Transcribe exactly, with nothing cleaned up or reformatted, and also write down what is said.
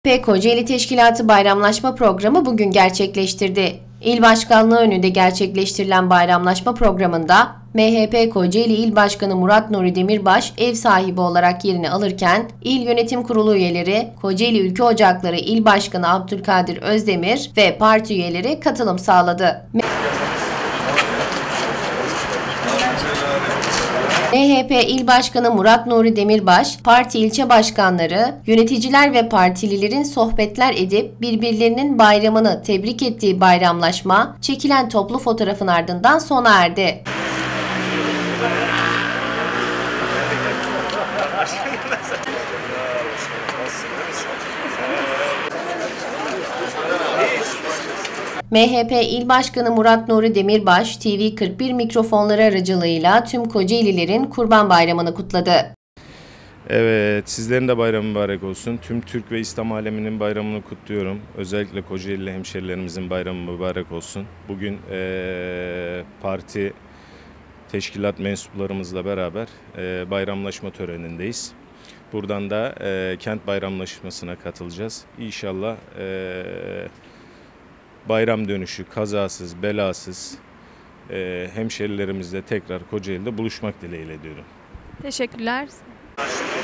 M H P Kocaeli Teşkilatı bayramlaşma programı bugün gerçekleştirdi. İl Başkanlığı önünde gerçekleştirilen bayramlaşma programında M H P Kocaeli İl Başkanı Murat Nuri Demirbaş ev sahibi olarak yerini alırken İl Yönetim Kurulu üyeleri, Kocaeli Ülke Ocakları İl Başkanı Abdülkadir Özdemir ve parti üyeleri katılım sağladı. M H P İl Başkanı Murat Nuri Demirbaş, parti ilçe başkanları, yöneticiler ve partililerin sohbetler edip birbirlerinin bayramını tebrik ettiği bayramlaşma, çekilen toplu fotoğrafın ardından sona erdi. M H P İl Başkanı Murat Nuri Demirbaş, T V kırk bir mikrofonları aracılığıyla tüm Kocaelilerin Kurban Bayramı'nı kutladı. Evet, sizlerin de bayramı mübarek olsun. Tüm Türk ve İslam aleminin bayramını kutluyorum. Özellikle Kocaeli hemşerilerimizin bayramı mübarek olsun. Bugün ee, parti teşkilat mensuplarımızla beraber e, bayramlaşma törenindeyiz. Buradan da e, kent bayramlaşmasına katılacağız. İnşallah e, bayram dönüşü kazasız, belasız e, hemşerilerimizle tekrar Kocaeli'de buluşmak dileğiyle diyorum. Teşekkürler.